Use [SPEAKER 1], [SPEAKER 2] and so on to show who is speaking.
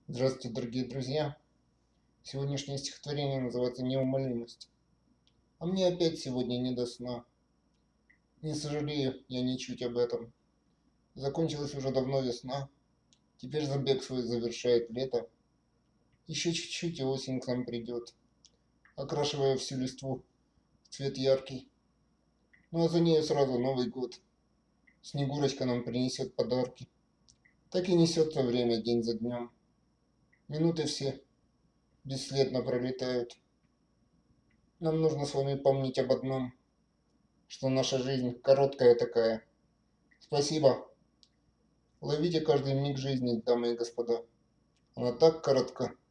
[SPEAKER 1] Здравствуйте, дорогие друзья! Сегодняшнее стихотворение называется «Неумолимость». А мне опять сегодня не до сна. Не сожалею я ничуть об этом. Закончилась уже давно весна. Теперь забег свой завершает лето. Еще чуть-чуть и осень к нам придет, окрашивая всю листву в цвет яркий. Ну а за нею сразу Новый год. Снегурочка нам принесет подарки. Так и несется время день за днем. Минуты все бесследно пролетают. Нам нужно с вами помнить об одном, что наша жизнь короткая такая. Спасибо. Ловите каждый миг жизни, дамы и господа. Она так коротка.